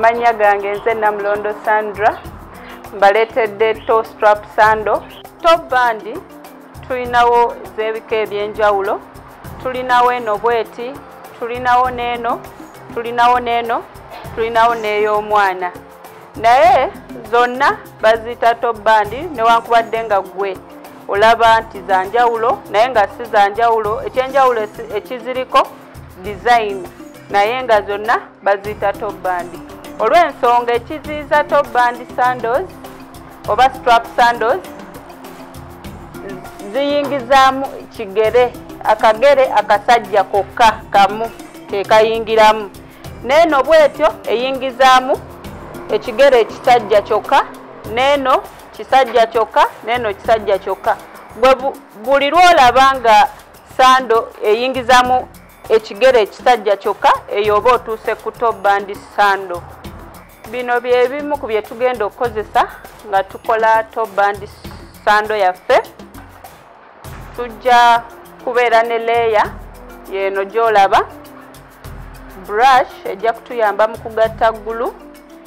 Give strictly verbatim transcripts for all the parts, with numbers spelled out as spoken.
Amanya gange nze Namulondo Sandra mbaletedde toe strap sando. Top band tulinawo zebika ebyenjawulo, tulinawo eno bweti, tulinawo neeno, tulinawo neeno, tulinawo n'ey'omwana. Naye zonna bazita top band newankubadde nga gwe olaba nti za njawulo naye nga si za njawulo, ekyenjawulo ekiziriko design naye nga zonna bazita top band. Olw'ensonga ekiziyiza top band sandals oba strap sandals ziyingizaamu kigere, akagere akasajja kokka kamu kekayingiramu. Neeno bwetyo eyingizaamu ekigere ekisajja kyokka, neeno kisajja kyokka, neeno kisajja kyokka. Buli lwolaba nga sando eyingizaamu ekigere ekisajja kyokka eyo oba otuuse ku top band sando. Bino bye bimu ku bye tugenda okukozesa nga tukola top band sando yaffe. Tujja kubeera ne leeya yeeno gy'olaba, brush ejja kutuyamba mu kugatta ggulu,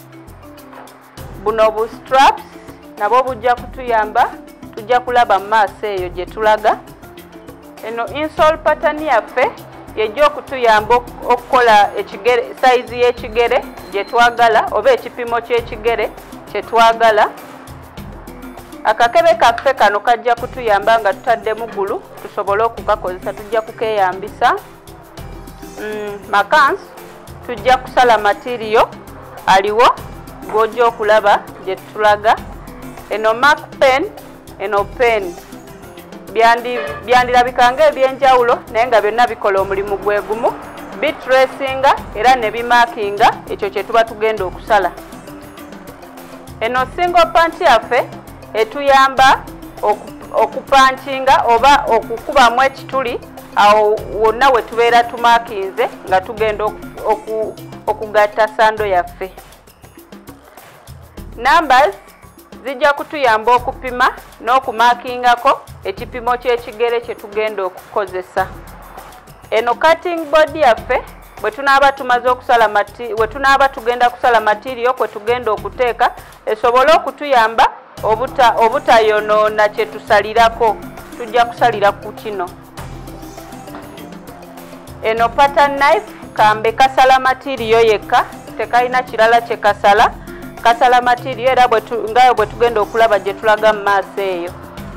buno bu straps nabo bujja kutuyamba, tujja kulaba mu maaso eyo gye tulaga. Eno insole pattern yaffe yejja okutuyamba okukola ekigere size y'ekigere gye twagala oba ekipimo ky'ekigere kye twagala. Akakebe kaffe kano kajja kutuyamba nga tutaddemu ggulu tusobole okukakozesa, tujja kukeeyambisa. Mm, makansi tujja kusala material aliwo gw'ojja okulaba gye tulaga. Eno mark pen, eno pen byandirabika ng'ebyenjawulo naye nga byonna bikola omulimu gwe gumu, bitracinga era ne bimarkinga ekyo kye tuba tugenda okusala. Eno single punch yaffe etuyamba okupanchinga oba okukubamu ekituli awo wonna we tubeera tumakinze nga tugenda okugatta sando yaffe. Numbers zijja kutuyamba okupima n'okumakingako ekipimo ky'ekigere kye tugenda okukozesa. Eno cutting board yaffe bwe tunaaba tumaze okusala mati bwe tunaaba tugenda kusala material kwe tugenda okuteeka esobole okutuyamba obuta obutayonoona kye tusalirako, tujja kusalira ku kino. Eno pattern knife kambe kasala material yekka, tekalina kirala kye kasala, kasala material era ngayo bwe tugenda okulaba gye tulaga mu maaso eyo.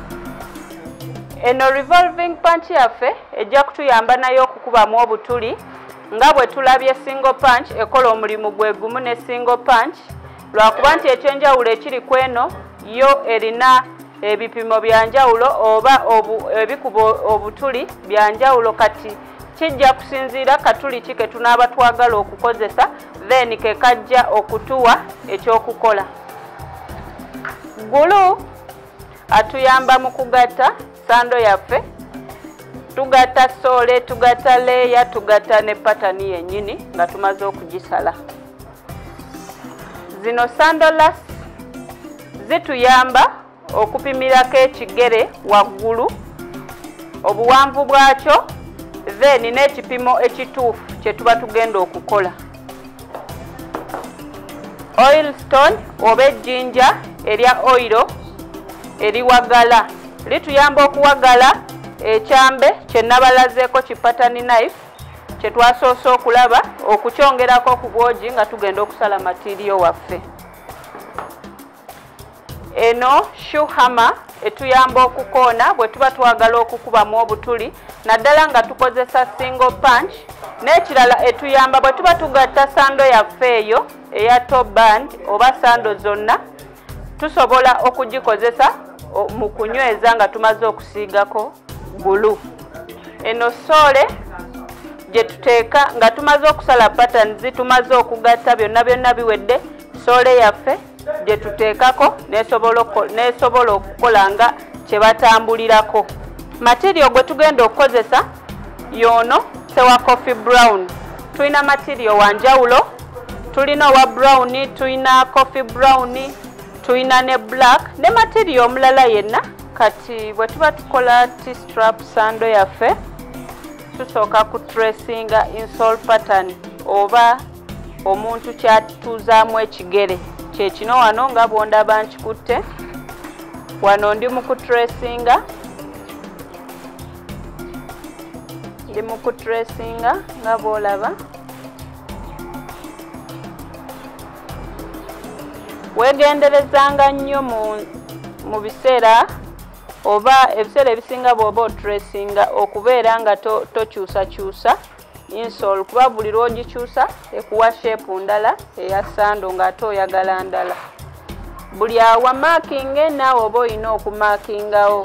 Eno revolving punch yaffe ejja kutuyamba nayo okukubamu obutuli nga bwe tulabye single punch ekola omulimu gwe gumu ne single punch, lwakuba nti ekyenjawulo ekiri ku eno yo erina ebipimo byanjawulo oba ebikubo obutuli byanjawulo, kati kijja kusinziira katuli ki ke tunaaba twagala okukozesa then ke kajja okutuwa ekyokukola. Gulu atuyamba mu kugatta sando yaffe, tugatta sole, tugatta leeya, tugatta ne pattern yennyini nga tumaze okugisala. Zino sandolas zituyamba okupimirako ekigere waggulu obuwanvu bwakyo then n'ekipimo ekituufu kye tuba tugenda okukola. Oil stone oba ejjinja erya oilo eriwagala lituyamba okuwagala ekyambe kye nabalazeeko ki pattern knife kye twasoose okulaba, okukyongerako ku bwogi nga tugenda okusala material waffe. Eno shoe hammer etuyamba okukoona bwe tuba twagala okukubamu obutuli naddala nga tukozesa single punch, n'ekirala etuyamba bwe tuba tugatta sando yaffe eyo eya top band oba sando zonna tusobola okugikozesa mu kunyweza nga tumaze okusiigako gulu. Eno sole gye tuteeka nga tumaze okusala patterns tumaze okugatta byonna byonna biwedde, sole yaffe gye tuteekako nesobola okukola nga kye batambulirako. Material gwe tugenda okukozesa yono sewa coffee brown. Tulina material wanjawulo, tulina owa brown, tulina coffee brown, tulina ne black ne material omulala yenna. Kati bwe tuba tukola T-strap sando yaffe tusooka ku tracinga insole pattern oba omuntu kyatuuzaamu ekigere kyekino wano nga bwondaba nkikutte wano ndi mu kutresinga ndi mu kutresinga nga bwolaba weegenderezanga nnyo mu, mu biseera oba ebiseera ebisinga bw'oba otresinga okubeera nga tokyusakyusa to insole kuba buli lw'ogikyusa ekuwa sheepu ndala eya sando ng'ate oyagala ndala. Buli awa maakinge naawe oba olina okumaakingawo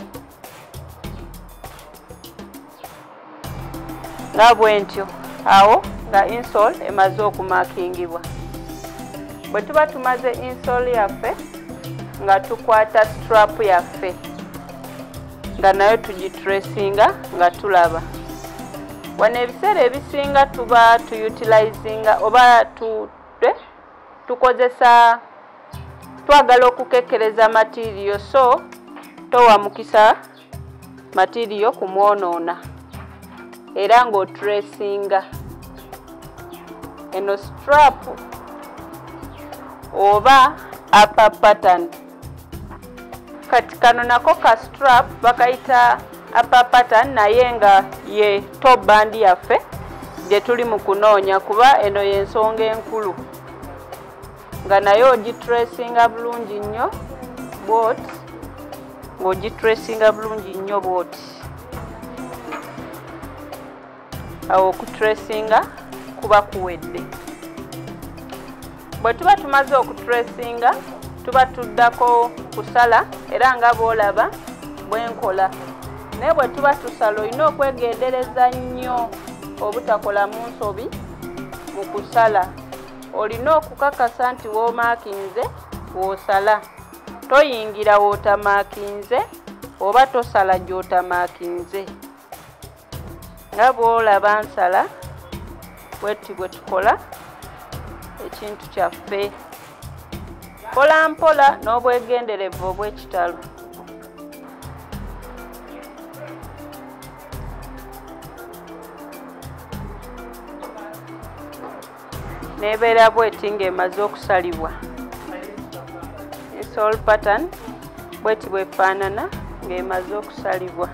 nga bwe ntyo awo nga insole emaze okumaakingibwa. Bwe tuba tumaze insole yaffe nga tukwata strap yaffe nga nayo tugitresinga nga tulaba. Wano ebiseera ebisinga tuba tuyutilizinga oba tu, tukozesa twagala okukekereza material so towa mukisa material kumwonoona era ng'otresinga. Eno strap oba upper pattern kati kano nako ka strap bakayita upper pattern naye nga ye top band yaffe gye tuli mu kunoonya kuba eno y'ensonga enkulu nga naye ogitresinga bulungi nnyo bwoti ng'ogitresinga bulungi nnyo bwoti. Awo okutresinga kuba kuwedde. Bwe tuba tumaze okutresinga tuba tuddako kusala era nga bwolaba bwenkola. Naye bwe tuba tusala olina okwegendereza nnyo obutakola mu nsobi mu kusala. Olina okukakasa nti w'omaakinze w'osala. Toyingira w'otamaakinze oba tosala gy'otamaakinze. Nga bw'olaba nsala bwetti bwe tukola ekintu kyaffe. Mpola mpola n'obwegenderevu obw'ekitalo. Nebeera bweti ng'emaze okusalibwa. Insole pattern bweti bwefaanana ng'emaze okusalibwa.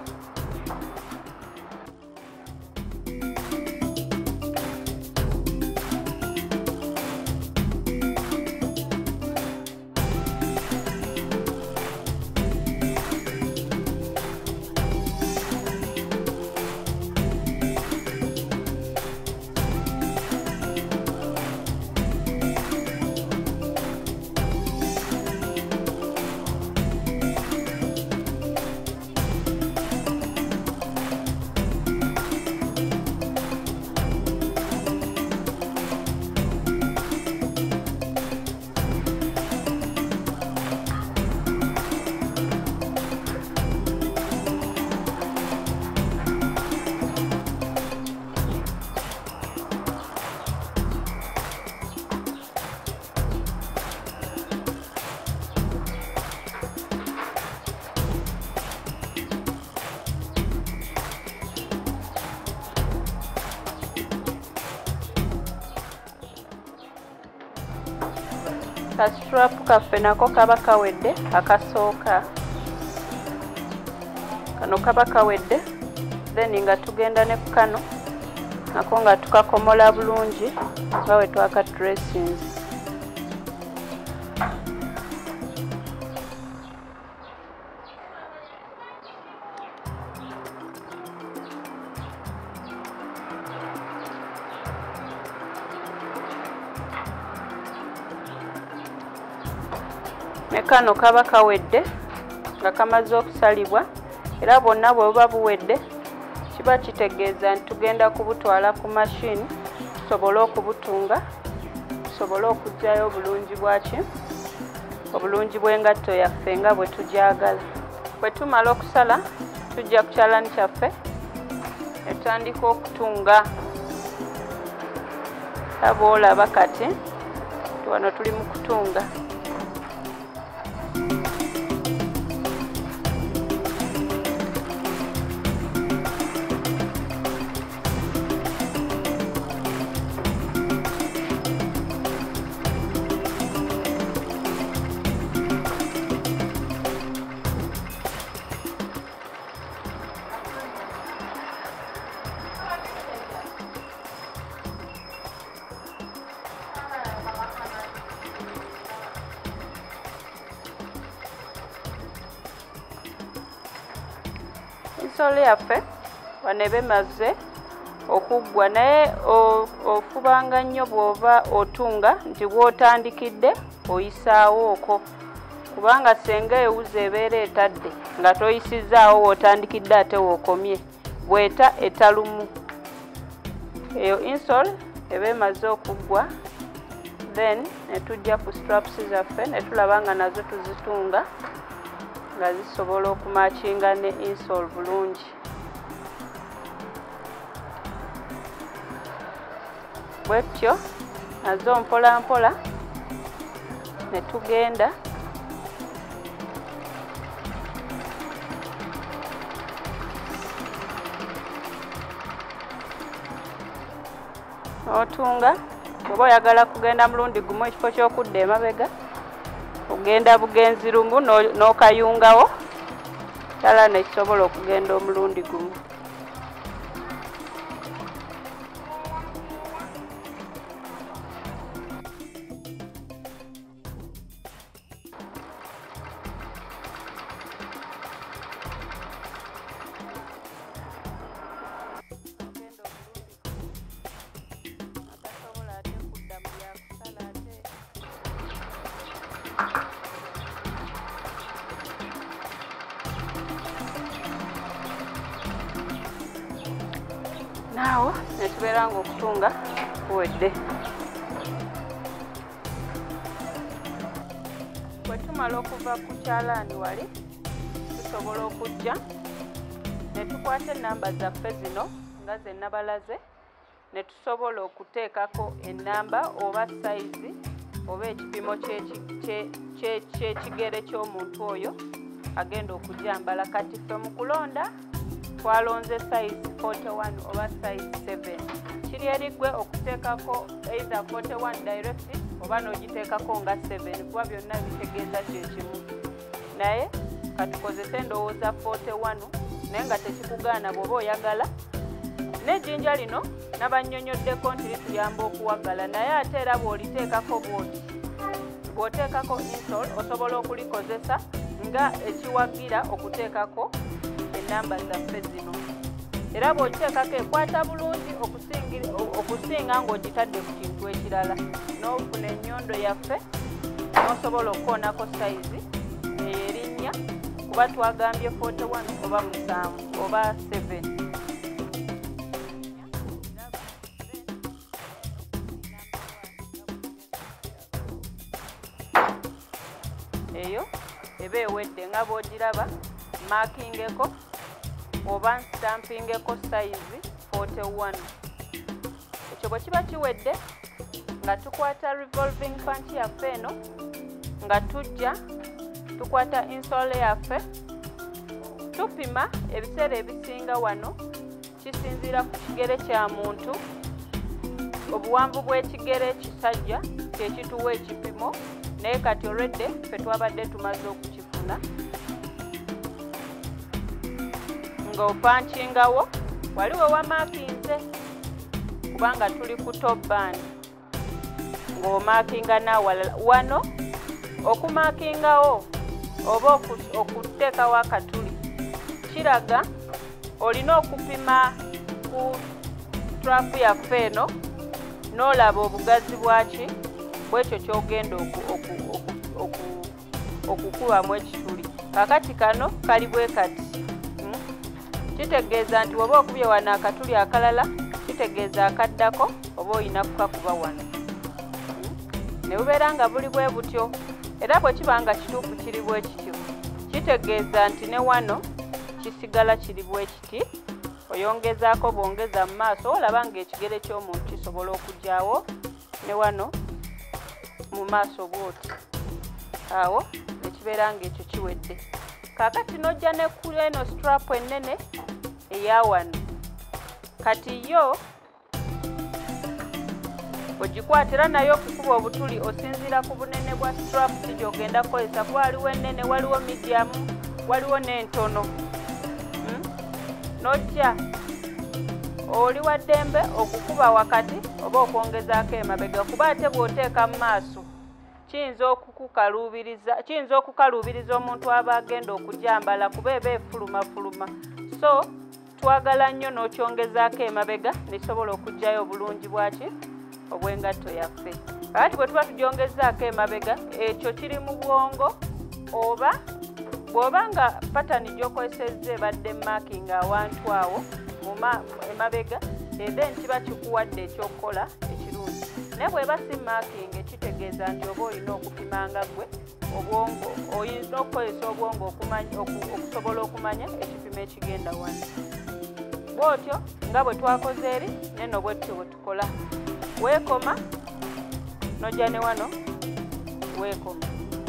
Ka strap kaffe nako kaba kawedde akasooka. Kano kaba kawedde then nga tugenda ne ku kano nako nga tukakomola bulungi nga bwe twaka dressings. Ne kano kaba kawedde nga kamaze okusalibwa era bwonna bwe buba buwedde kiba kitegeeza nti tugenda kubutwala ku machine tusobole okubutunga tusobole okuggyayo obulungi bwaki obulungi bw'engatto yaffe nga bwe tugyagala. Bwe tumala okusala tujja ku kyalaani kyaffe ne tutandika okutunga. Aba olaba kati wano tuli mu kutunga. insole yaffe wano eba emaze okuggwa naye ofubanga nnyo bw'oba otunga nti bw'otandikidde oyisaawo okwo kubanga senga ewuza ebeera etadde nga toyisizaawo w'otandikidde ate w'okomye bw'eta etalumu eyo insole eba emaze okuggwa then ne tujja ku straps zaffe ne tulaba nga nazo tuzitunga nga zisobola okumakinga ne insole bulungi. Bwetyo nazo mpola mpola ne tugenda otunga oba oyagala kugenda mulundi gumu ekifo ky'okudda emabega ogenda bugenzi lumu n'okayungawo ddala nekisobola okugenda omulundi gumu. Naawo netubeera nga okutunga kuwedde. Bwe tumala okuva ku kyalaani wali tusobola okujja ne tukwata ennamba zaffe zino nga ze nabalaze ne tusobola okuteekako ennamba oba sayizi oba ekipimo ky'ekigere ky'omuntu oyo agenda okujambala. Kati ffe mu kulonda twalonze size forty-one oba size seven. Kiri erigwe okuteekako either forty-one direct oba n'ogiteekako nga seven kuba byonna bitegeeza kyekimu. Naye katukozese endowooza forty-one naye nga tekikugaana bw'oba oyagala. N'ejjinja lino nabannyonnyoddeko nti lituyamba okuwagala naye ate era bw'oliteekako bw'oti bw'oteekako insole osobola okulikozesa nga ekiwagira okuteekako ennamba zaffe zino. Era bw'okiteekako ekwata bulungi okusinga ng'ogitadde ku kintu ekirala. N'ofuna ennyondo yaffe n'osobola okukoonako sayizi eyo erinnya kuba twagambye forty-one oba musanvu oba seven. Eyo eba ewedde nga bw'ogiraba makingeko oba stampingeko size forty-one. Ekyo bwe kiba kiwedde nga tukwata revolving punch yaffe eno nga tujja tukwata insole yaffe tupima ebiseera ebisinga wano kisinziira ku kigere kya muntu. Obuwanvu bw'ekigere kisajja kyekituwa ekipimo naye kati olwedde ffe twabadde tumaze okukifuna. Ng'opankingawo waliwo wamakinze kubanga tuli ku top band ng'omakinga n'awalala. Wano okumakingawo oba okuteekawo akatuli kiraga olina okupima ku trafu yaffe eno n'olaba obugazi bwaki bwekyo ky'ogenda okukubamu ekituli. Kakati kano kali bwe kati kitegeeza nti oba okubye wano akatuli akalala kitegeeza akaddako oba olina kukakuba wano. Ne bubeera nga buli bwe butyo era bwe kiba nga kituufu kiri bwe kityo kitegeeza nti ne wano kisigala kiri bwe kiti. Oyongezaako bwongeza mu maaso olaba ng'ekigere ky'omuntu kisobola okugyawo ne wano mu maaso bwoti. Awo nekibeera ng'ekyo kiwedde. Kaakati n'ojja ne ku eno strap ennene eya wano. Kati yo ogikwatira nayo okukuba obutuli osinziira ku bunene bwa strap gy'ogenda kukozesa. Waliwo ennene, waliwo medium, waliwo n'entono. Hmm? N'ojja oli wa ddembe okukuba wakati oba okwongezaako emabega kuba ate bw'oteeka mu maaso kiyinza okukukaluubiriza kiyinza okukaluubiriza omuntu aba agenda okujambala kuba eba efulumafuluma. so twagala nnyo n'okyongezaako emabega nekisobola okugyayo obulungi bwaki obw'engatto yaffe. Kakati bwe tuba tugyongezaako emabega ekyo kiri mu bwongo, oba bw'oba nga patani gy'okozesezza ebadde maakinga awantu awo mu emabega, then kiba kikuwadde ekyokukola ekirungi. Naye bw'eba si maakinga kitegeeza nti oba olina okupimanga gwe obwongo, oyinza okukozesa obwongo okusobola okumanya ekipimo ekigenda wano. Bw'otyo nga bwe twakoze eri neno bwe tutyo bwe tukola. Weekoma n'ojja ne wano weekoma.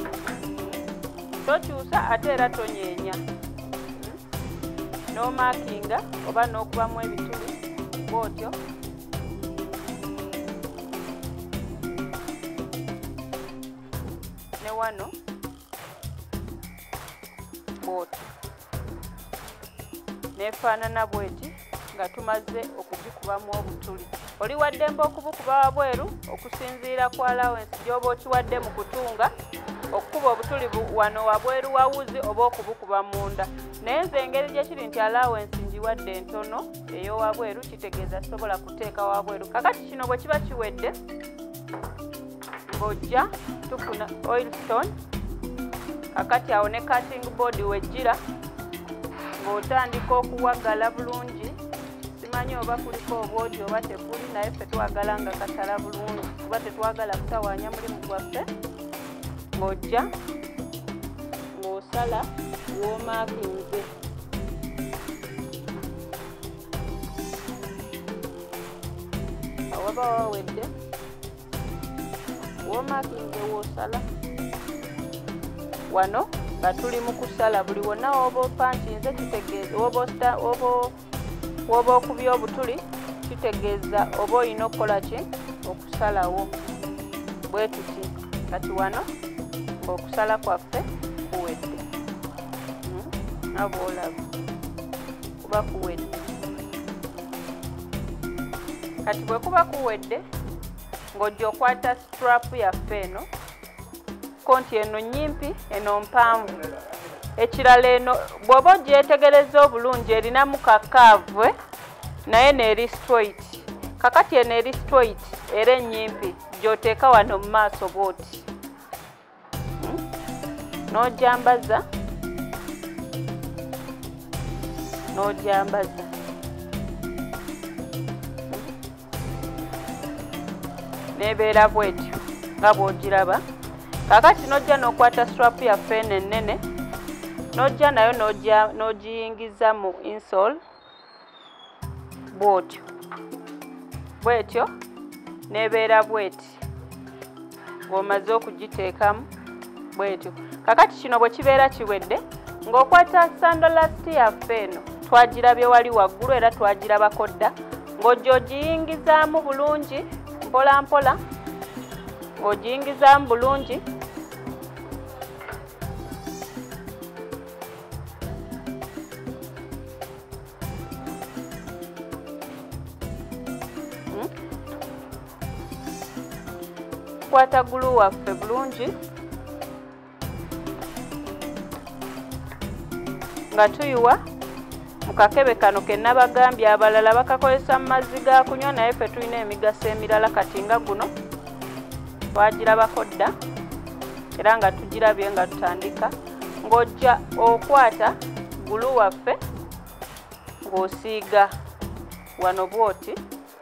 Tokyusa ate era tonyeenya. N'omaakinga oba n'okubamu ebituli bw'otyo. Ne wano bw'otyo. Neefaanana bweti nga tumaze okugikubamu obutuli. Oli waddemba okubukuba wabweru okusinziira ku allowance gy'oba okiwadde mu kutunga okukuba obutuli wano wabweru wa wuzi oba okubukuba munda. Naye nze engeri gye kiri nti allowance ngiwadde entono ey'owabweru kitegeeza sobola kuteeka wabweru. Kakati kino bwe kiba kiwedde ng'ojja tufuna oilstone. Kakati awo ne cutting board wejjira ng'otandika okuwagala bulungi. Simanyi oba kuliko obwogi oba tekuli, naye ffe twagala nga kasala bulungi kuba tetwagala kutawaanya mulimu gwaffe. Ng'ojja ng'osala w'omaakinze. Awaba wawedde w'omaakinze w'osala wano nga tuli mu kusala buli wonna w'oba opankinze kitegeeza w'oba okubya obutuli kitegeeza oba olina okukola ki okusalawo bwe tuti. Kati wano ng'okusala kwaffe kuwedde. Aba olaba kuba kuwedde. Kati bwe kuba kuwedde ng'ojja okwata strap yaffe eno konti eno nyimpi eno mpanvu. Ekirala eno bw'oba ogyetegereza obulungi erinamu kakaavwe naye neeri straight. Kakati eno eri straight era ennyimpi gy'oteeka wano mu maaso bw'oti. N'ogyambaza n'ogyambaza. N'ebeera bw'etyo nga bw'ogiraba. Kakati n'ojja n'okwata strap yaffe eno ennene n'ojja nayo n'ogiyingiza mu insole bw'otyo. Bw'etyo n'ebeera bw'eti ng'omaze okugiteekamu bw'etyo. Kakati kino bwe kibeera kiwedde ng'okwata sandolasti yaffe eno twagirabye wali waggulu era twagirabako dda, ng'ojja ogiyingizaamu bulungi mpola mpola, ng'ogiyingizaamu bulungi. Kwata gulu waffe bulungi nga tuyiwa mu kakebe kano ke nabagambye. Abalala bakakozesa mu mazzi ga kunywa naye ffe tulina emigaso emirala kati nga guno twagirabako dda era nga tugirabye nga tutandika. Ng'ojja okwata gulu waffe ng'osiiga wano bw'oti,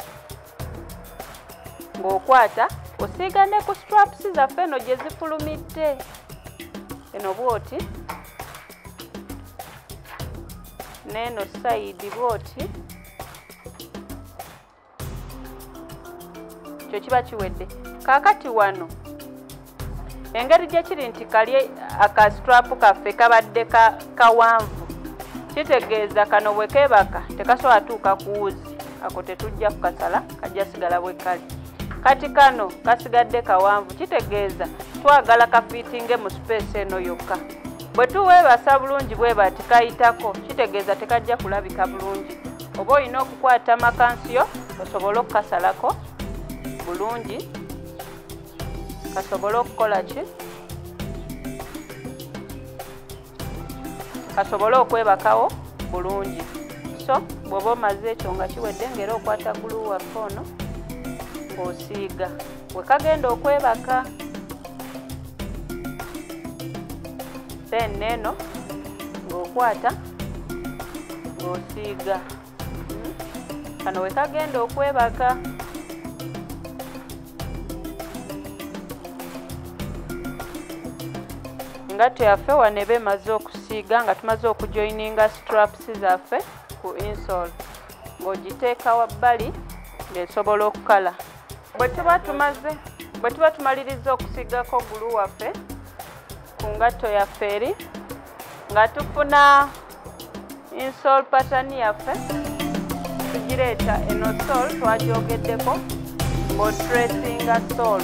ng'okwata osiiga ne ku straps zaffe eno gye zifulumidde eno bw'oti, n'eno side bw'oti. Kyo kiba kiwedde. Kaakati wano engeri gye kiri nti kali aka strap kaffe kabadde kawanvu kitegeeza kano bwe keebaka tekasobola tuuka ku wuzi, ako tetujja kukasala kajja sigala bwe kali. Kati kano kasigadde kawanvu kitegeeza twagala kafiitinge mu space eno yokka. Bwe tuweebasa bulungi bwe bati kayitako kitegeeza tekajja kulabika bulungi. Oba olina okukwata makansiyo osobole okukasalako bulungi kasobole okukola ki kasobole okwebakawo bulungi. So bw'oba omaze ekyo nga kiwedde ng'era okwata glue waffe ono ng'osiiga we kagenda okwebaka. Then neno ng'okwata ng'osiiga kano we kagenda okwebaka. Engatto yaffe wano eba emaze okusiiga nga tumaze okujoininga straps zaffe ku insole ng'ogiteeka wabbali ng'esobola okukala. Bwe tuba tumaze bwe tuba tumaliriza okusiigako glue waffe ku ngatto yaffe eri nga tufuna insole pattern yaffe tugireeta eno sole twagyogeddeko ng'otracinga sole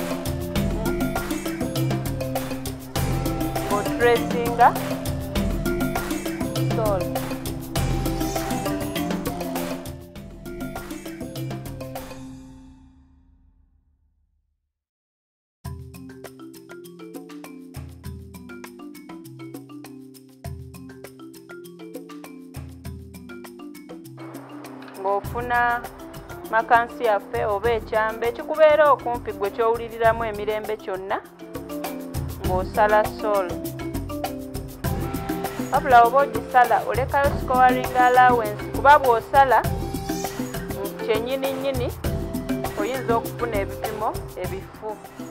ng'otracinga sole. Ng'ofuna makansi yaffe oba ekyambe ekikubeera okumpi gwe kyowuliriramu emirembe kyonna ng'osala sole. Wabula oba ogisala olekayo scoring allowance kuba bw'osala kyennyini nnyini oyinza okufuna ebipimo ebifu.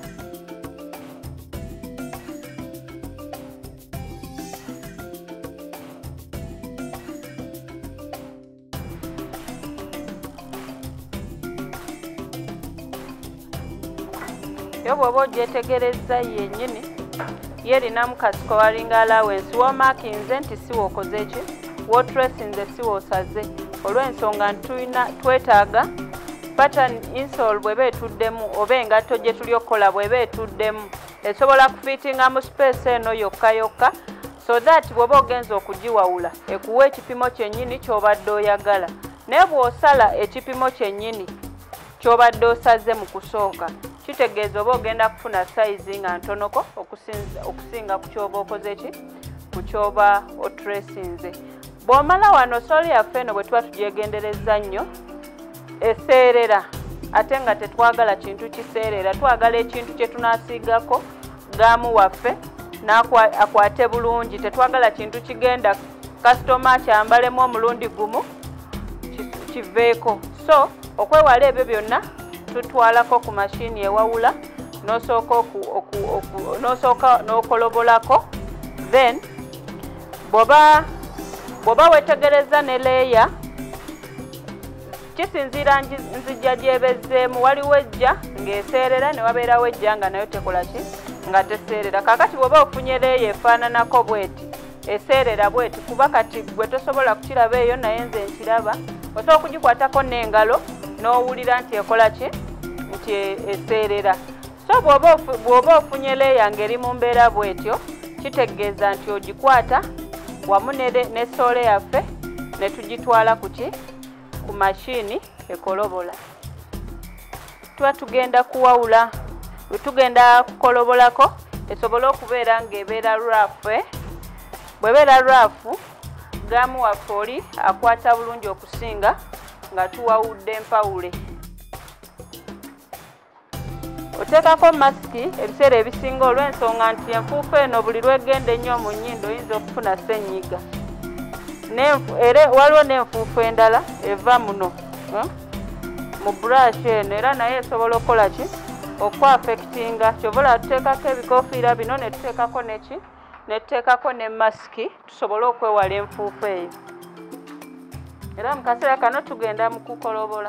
Yo bw'oba ogyetegerezza yennyini yerinamu ka scoring allowance w'omaakinze nti si w'okoze eki w'otracinze si w'osaze olw'ensonga ntulina twetaaga pattern insole bw'eba etuddemu oba engatto gye tuli okukola bw'eba etuddemu esobola kufiitinga mu space eno yokka yokka so that bw'oba ogenza okugiwawula ekuwa ekipimo kyennyini ky'obadde oyagala. Naye bw'osala ekipimo kyennyini ky'obadde osaze mu kusooka kitegeeza oba ogenda kufuna size nga ntonoko okusinga ku kyoba okoze ki ku kyoba otracinze. Bw'omala wano sole yaffe eno bwe tuba tugyegenderezza nnyo eseerera ate nga tetwagala kintu kiseerera twagala ekintu kye tunaasiigako gaamu waffe n'akwate bulungi tetwagala kintu kigenda kasitoma kyambalemu omulundi gumu kiveeko. So okwewala ebyo byonna tutwalako ku mashini ewawula n'osooka n'okolobolako then bw'oba bw'oba wetegereza ne leeya kisinziira nzijja gyebezzeemu waliwo ejja ng'eseerera ne wabeerawo ejja nga nayo tekola ki nga teseerera. Kaakati bw'oba ofunye leeya efaananako bweti eseerera bweti kuba kati gwe tosobola kukiraba eyo naye nze nkiraba osobola okugikwatako n'engalo n'owulira nti ekola ki nti eseerera. So bw'oba ofunye leeya ng'eri mu mbeera bwetyo kitegeeza nti ogikwata wamu ne sole yaffe ne tugitwala ku ki ku mashini ekolobola. Tuba tugenda kuwawula bwe tugenda kukolobolako esobole okubeera ng'ebeera raafu. Bw'ebeera raafu gaamu waffe oli akwata bulungi okusinga nga tuwawudde empawule. Oteekako masiki ebiseera ebisinga olw'ensonga nti enfuufu eno buli lwegenda ennyo mu nnyindo oyinza okufuna ssenyiga. Era waliwo n'enfuufu endala eva muno mu brush eno era naye esobola okukola ki okwaffectinga. Kyobola tuteekako ebikoofiira bino ne tuteekako neki ne tuteekako ne masiki tusobole okwewala enfuufu eyo. Era mu kaseera kano tugenda mu kukolobola.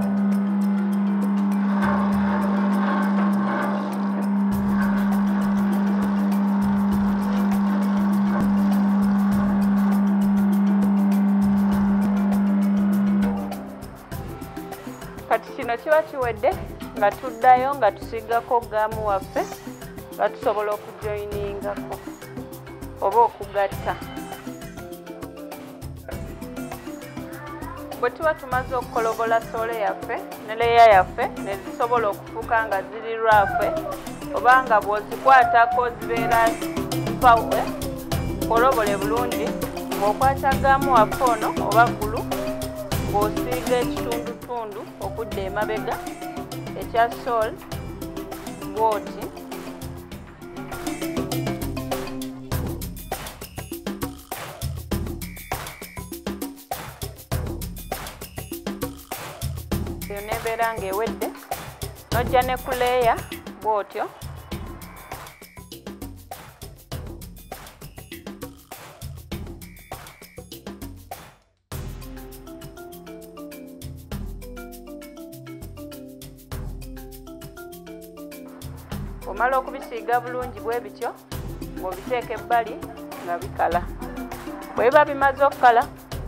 Kati kino kiba kiwedde nga tuddayo nga tusiigako gaamu waffe nga tusobola okujoiningako oba okugatta. Bwe tuba tumaze okukolobola sole yaffe ne leeya yaffe ne zisobola okufuuka nga ziri raafu oba nga bw'ozikwatako zibeera mpawe kolobole bulungi ng'okwatagamu waffe ono oba ggulu ng'osiiga ekitundutundu okudda emabega ekya sol bwoti. Eyo nebeera ng'ewedde nojja ne ku leeya bwotyo. Omala okubisiiga bulungi bwe bityo ng'obiteeka ebbali nga bikala. Bwe biba bimaze okukala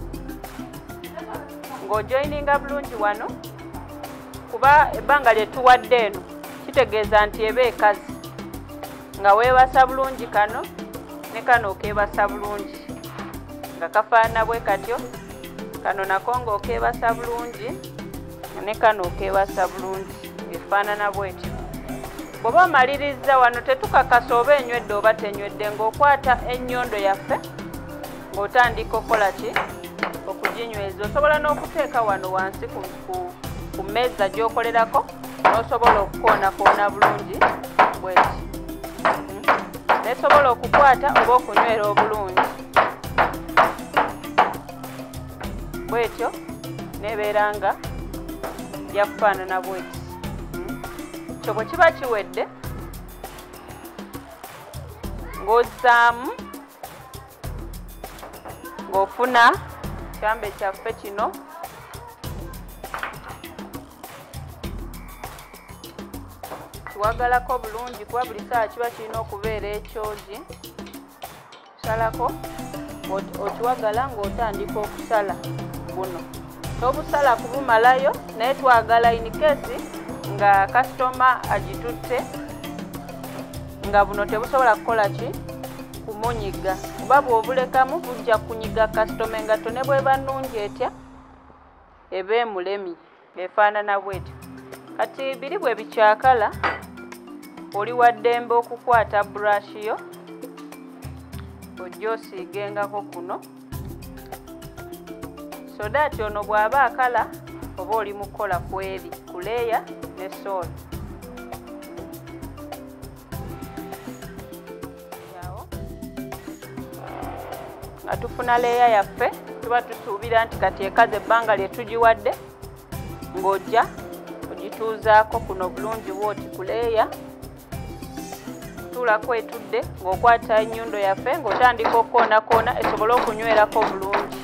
ng'ojoyininga bulungi wano, kuba ebbanga lye tuwadde eno kitegeeza nti eba ekazi, nga weebasa bulungi kano ne kano okeebasa bulungi nga kafaanana bwe katyo. Kano nako ng'okeebasa bulungi ne kano okeebasa bulungi efaanana bwetyo. Bw'oba omaliriza wano tetukakasa oba enywedde oba tenywedde, ng'okwata ennyondo yaffe ng'otandika okukola ki okuginyweza. Osobola n'okuteeka wano wansi ku, ku, ku mmeeza gy'okolerako n'osobola okukoonakoona bulungi bweti. Nesobola okukwata oba okunywera obulungi bwetyo nebeera nga yakufaanana bweti. Ekyo bwe kiba kiwedde ng'ozzaamu ng'ofuna ekyambe kyaffe kino kiwagalako bulungi, kuba buli ssaawa kiba kirina okubeera ekyogi. Salako okiwagala ng'otandika okusala buno. Tobusala kubumalayo, naye twagala in case nga kasitoma agitutte nga buno tebusobola kukola ki kumunyiga, kuba bw'obulekamu bujja kunyiga kasitoma engatto ne bweba nnungi etya eba emulemi efaanana bwetyo. Kati biri bwe bikyakala oli wa ddembe okukwata brush yo ojja osiigengako kuno so that ono bw'aba akala oba oli mukola kweri ku leeya ne sol. Nga tufuna leeya yaffe tuba tusuubira nti kati ekaze ebbanga lye tugiwadde ng'ojja ogituuzaako kuno bulungi bwoti ku leeya. Tuulako etudde ng'okwata ennyindo yaffe ng'otandika okukoonakoona esobole okunywerako bulungi.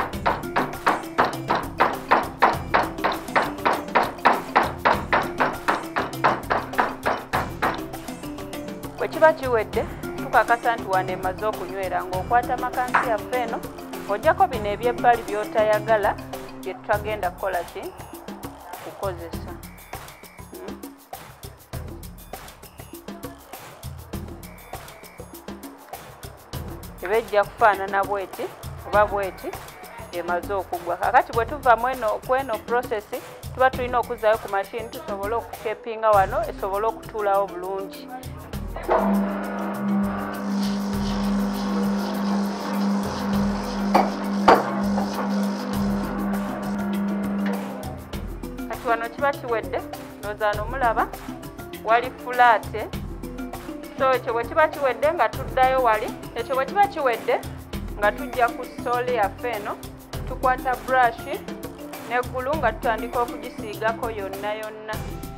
Bwe kiba kiwedde tukakasa nti wano emaze okunywera ng'okwata makansi yaffe eno ng'oggyako bino ebyebbali by'otayagala bye tutagenda kukola ki kukozesa. Eba ejja kufaanana bweti oba bweti emaze okugwa. Kakati bwe tuva kweno process tuba tulina okuzzayo ku mashini tusobole okushepinga wano esobole okutuulawo bulungi. Kati wano kiba kiwedde ndowooza nomulaba wali fulaate. So ekyo bwe kiba kiwedde nga tuddayo wali, ekyo bwe kiba kiwedde nga tujja ku sooli yaffe eno tukwata brush n'eggulu nga tutandika okugisiigako yonna yonna.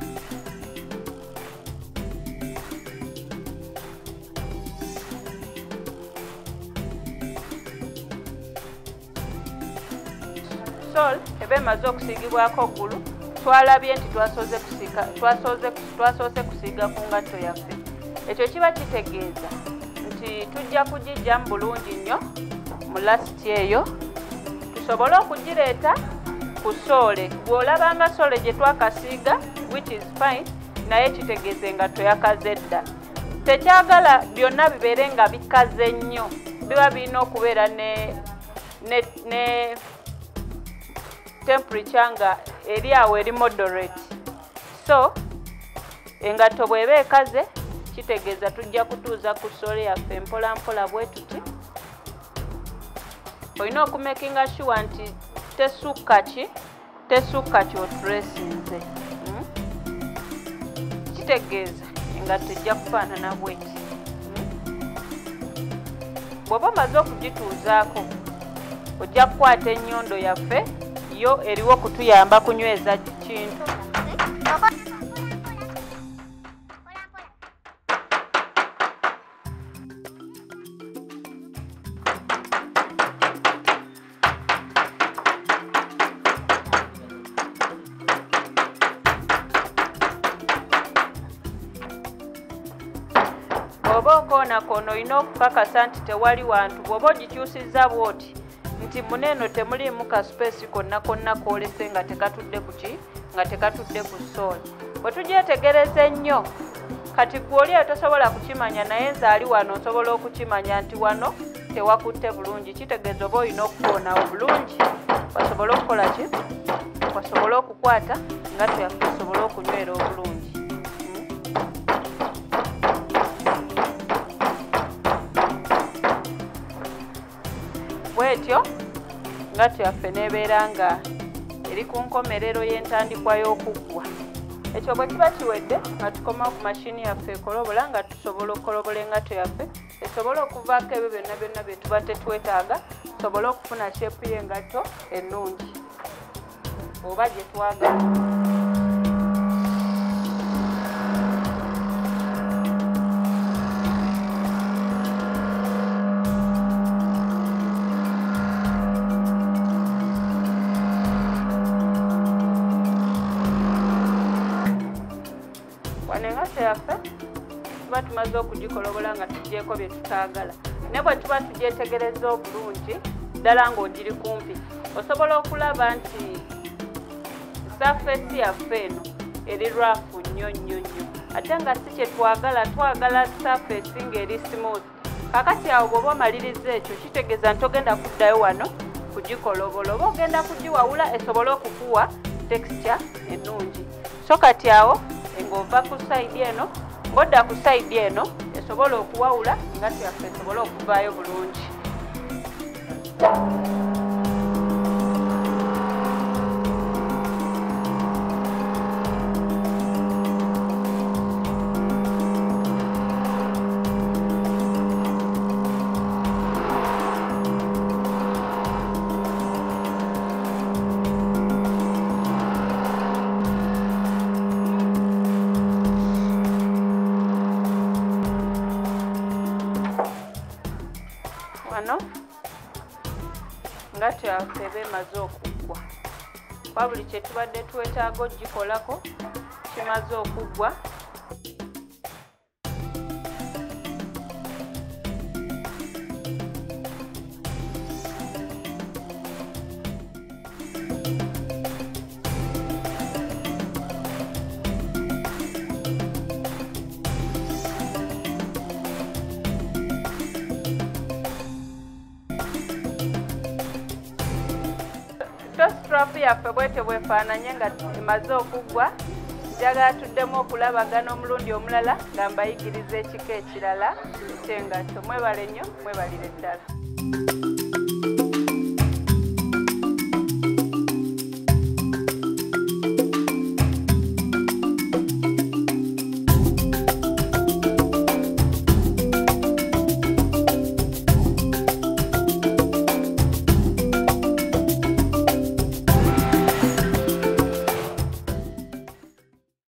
Sol eba emaze okusiigibwako ggulu twalabye nti twasoze kusiika twasoze twasoose kusiiga ku ngatto yaffe. Ekyo kiba kitegeeza nti tujja kugijjamu bulungi nnyo mu lasiti eyo tusobole okugireeta ku soole. Bw'olabanga soole gye twakasiiga which is fine, naye kitegeeza engatto yakaze dda. Tekyagala byonna bibeere nga bikaze nnyo, biba birina okubeera ne, ne, ne temperature nga eri awo eri moderate. So engatto bw'eba ekaze kitegeeza tujja kutuuza ku soole yaffe mpola mpola bwe tuti olina okumakinga sure nti tesukka ki tesukka kyotulesinze. hmm? Kitegeeza engatto ejja kufaanana bweti. hmm? Bw'oba omaze okugituuzaako ojja kukwata ennyondo yaffe yo eriwo kutuyamba kunyweza kintu. Bw'oba okoonakoona olina okukakasa nti tewali wantu. Bw'oba ogikyusizza bw'oti nti muneeno temuliimu ka space konna konna koolese nga tekatudde ku ki nga tekatudde ku sooli. Bwe tugyetegereza ennyo kati gw'oli eyo tosobola kukimanya naye nze ali wano nsobola okukimanya nti wano tewakutte bulungi. Kitegeeza oba olina okukoonawo bulungi wasobole okukola ki wasobole okukwata engatto yaffe esobole okunywera obulungi. Bwetyo engatto yaffe nebeera nga eri ku nkomerero y'entandikwa y'okuggwa. Ekyo bwe kiba kiwedde nga tukoma ku mashini yaffe ekolobola nga tusobola okukolobola engatto yaffe esobole okuvaako ebyo byonna byonna bye tuba tetwetaaga tusobole okufuna shepu y'engatto ennungi oba gye twagala. Engatto yaffe tuba tumaze okugikolobola nga tugyeko bye tutaagala. Ne bwe tuba tugyetegereza obulungi ddala ng'ogiri kumpi osobola okulaba nti safeesi yaffe eno eri rwafu nnyo nnyo nnyo ate nga si kye twagala. Twagala safeesi ng'eri smooth. Kakati awo bw'oba omaliriza ekyo kitegeeza nti ogenda kuddayo wano kugikolobola oba ogenda kugiwawula esobole okukuwa texture ennungi. So kati awo ng'ova ku sayidi eno ng'odda ku sayidi eno esobola okuwawula engatto yaffe esobole okuvaayo bulungi. Wano engatto yaffe eba emaze okuggwa. Kwa buli kye tubadde twetaaga ogikolako kimaze okuggwa. Strap yaffe bwete bwefaananye nga emaze okuggwa. Njagala tuddemu okulabagana omulundi omulala nga mbayigiriza ekika ekirala ky'engatto. Mwebale nnyo, mwebalire ddala.